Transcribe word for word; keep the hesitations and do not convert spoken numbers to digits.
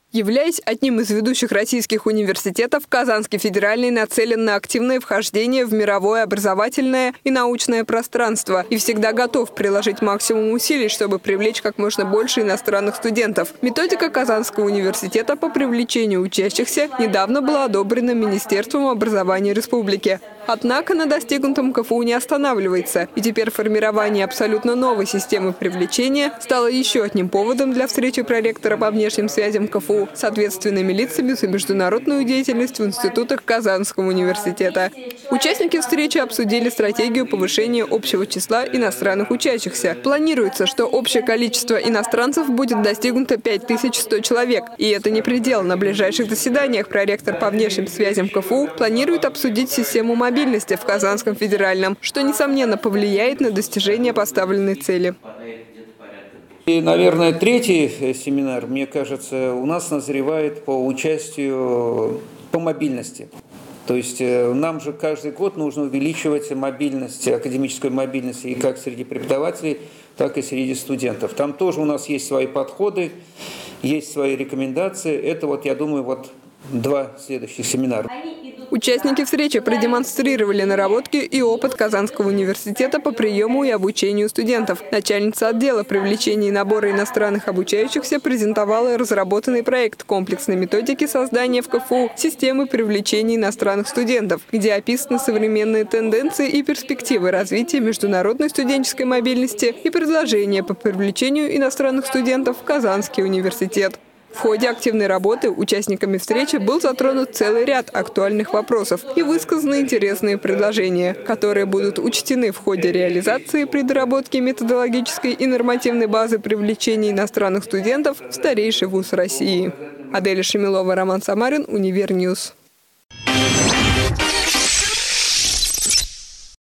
Являясь одним из ведущих российских университетов, Казанский федеральный нацелен на активное вхождение в мировое образовательное и научное пространство и всегда готов приложить максимум усилий, чтобы привлечь как можно больше иностранных студентов. Методика Казанского университета по привлечению учащихся недавно была одобрена Министерством образования республики. Однако на достигнутом КФУ не останавливается, и теперь формирование абсолютно новой системы привлечения стало еще одним поводом для встречи проректора по внешним связям КФУ с ответственными лицами за международную деятельность в институтах Казанского университета. Участники встречи обсудили стратегию повышения общего числа иностранных учащихся. Планируется, что общее количество иностранцев будет достигнуто пять тысяч сто человек. И это не предел. На ближайших заседаниях проректор по внешним связям КФУ планирует обсудить систему мобильности в Казанском федеральном, что, несомненно, повлияет на достижение поставленной цели. И, наверное, третий семинар, мне кажется, у нас назревает по участию по мобильности. То есть нам же каждый год нужно увеличивать мобильность, академическую мобильность и как среди преподавателей, так и среди студентов. Там тоже у нас есть свои подходы, есть свои рекомендации. Это вот, я думаю, вот два следующих семинара. Участники встречи продемонстрировали наработки и опыт Казанского университета по приему и обучению студентов. Начальница отдела привлечения и набора иностранных обучающихся презентовала разработанный проект комплексной методики создания в КФУ системы привлечения иностранных студентов, где описаны современные тенденции и перспективы развития международной студенческой мобильности и предложения по привлечению иностранных студентов в Казанский университет. В ходе активной работы участниками встречи был затронут целый ряд актуальных вопросов и высказаны интересные предложения, которые будут учтены в ходе реализации при доработке методологической и нормативной базы привлечения иностранных студентов в старейший вуз России. Аделя Шемилова, Роман Самарин, Универньюз.